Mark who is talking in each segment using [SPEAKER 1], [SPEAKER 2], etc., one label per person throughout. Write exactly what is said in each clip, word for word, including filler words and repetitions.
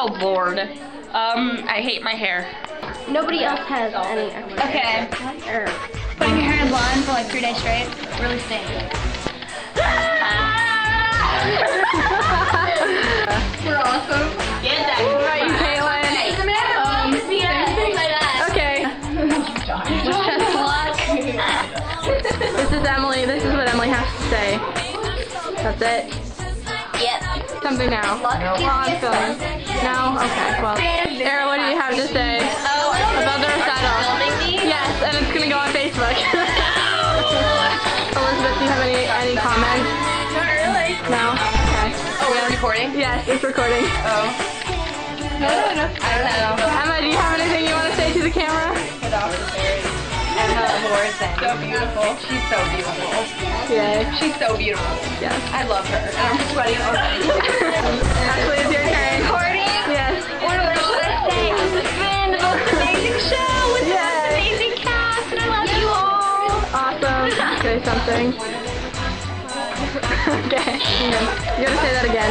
[SPEAKER 1] so bored. Um, I hate my hair.
[SPEAKER 2] Nobody else has any extra.
[SPEAKER 3] Okay.
[SPEAKER 2] Or
[SPEAKER 3] Putting your hair in a blonde for like three days straight really stinks.
[SPEAKER 2] we're awesome.
[SPEAKER 1] Get that.
[SPEAKER 4] What about you, Caitlin?
[SPEAKER 3] Um,
[SPEAKER 4] Okay. This is Emily. This is what Emily has to say. That's it.
[SPEAKER 3] Yep.
[SPEAKER 4] Something now. While I'm filming. No? Okay. Well, Era, what do you have to say about the recital? Yes, and it's gonna go on Facebook. Elizabeth, do you have any any comments?
[SPEAKER 1] Not really.
[SPEAKER 4] No. Okay.
[SPEAKER 1] Oh, we're recording?
[SPEAKER 4] Yes, it's recording.
[SPEAKER 1] Oh. No, no, no. I don't know.
[SPEAKER 4] Emma, do you have anything you want to say to the camera?
[SPEAKER 1] Emma Morrison. So beautiful. She's so beautiful.
[SPEAKER 4] Yay.
[SPEAKER 1] She's so beautiful.
[SPEAKER 4] Yes.
[SPEAKER 1] I love her. And I'm sweating already.
[SPEAKER 4] Ashley, it's your turn.
[SPEAKER 1] Recording?
[SPEAKER 4] Yes.
[SPEAKER 1] What should I say? This has been the most amazing show with the
[SPEAKER 4] Yes.
[SPEAKER 1] most amazing cast, and I love you all.
[SPEAKER 4] Awesome. Say something. Okay. You gotta say that again.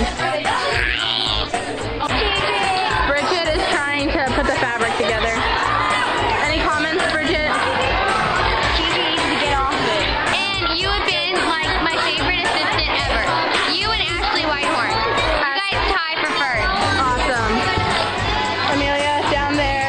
[SPEAKER 4] Bridget is trying to put the fabric together. Any comments, Bridget?
[SPEAKER 3] Gigi needs to get off it. And you have been like my favorite assistant ever. You and Ashley Whitehorn. You guys tie for first.
[SPEAKER 4] Awesome. Amelia, down there.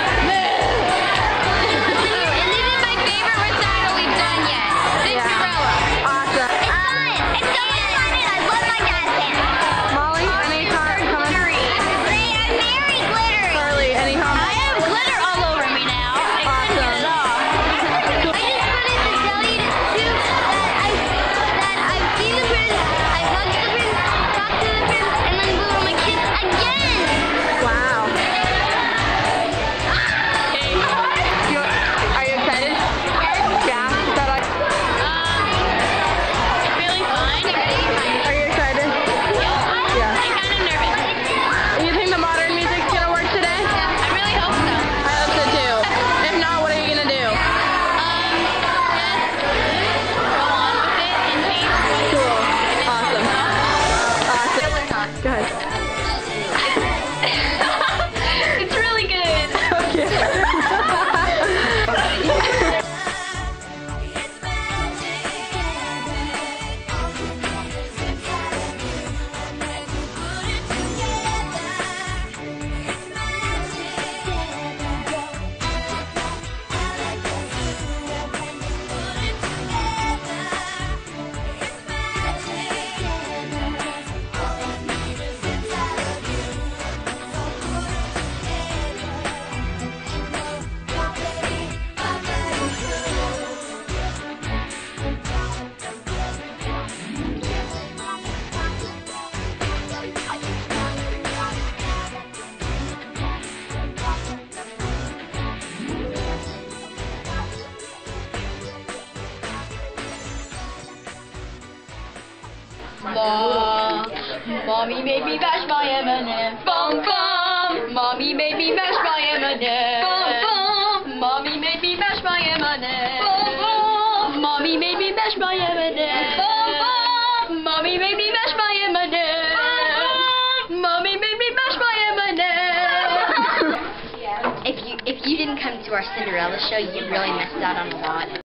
[SPEAKER 3] And this is my favorite recital we've done yet. Cinderella.
[SPEAKER 4] Awesome.
[SPEAKER 3] It's fun. It's so much fun and I love my jazz band.
[SPEAKER 4] Molly, any com- comments?
[SPEAKER 3] I'm very glittery.
[SPEAKER 4] Carly, any
[SPEAKER 3] I
[SPEAKER 4] comments?
[SPEAKER 3] have glitter all over me now. I couldn't get it off. I just wanted to tell you too that I that I've seen the prince, I've hugged the prince, talked to the prince, and then blew him a kiss again.
[SPEAKER 4] Wow. Hey, you, are you excited? Yeah. Is that like,
[SPEAKER 3] Um, really fun.
[SPEAKER 4] are you excited? Yeah.
[SPEAKER 3] I'm kind of nervous.
[SPEAKER 4] You think the modern music's gonna work today?
[SPEAKER 3] I really hope so.
[SPEAKER 4] I hope so too. If not, what are you gonna do?
[SPEAKER 3] Um, just go on with it and change what's
[SPEAKER 4] Cool. Awesome. Awesome. Go ahead.
[SPEAKER 3] It's really good.
[SPEAKER 4] Okay.
[SPEAKER 3] Mom, mommy made me mash my M and M's. Bum bum. Mommy made me mash my M and M's. Bum bum. Mommy made me mash my M and M's. Bum bum. Mommy made me mash my M and M's. Bum bum. Mommy made me mash my M and M's. Mommy made me mash my M and M's. If you if you didn't come to our Cinderella show, you really missed out on a lot.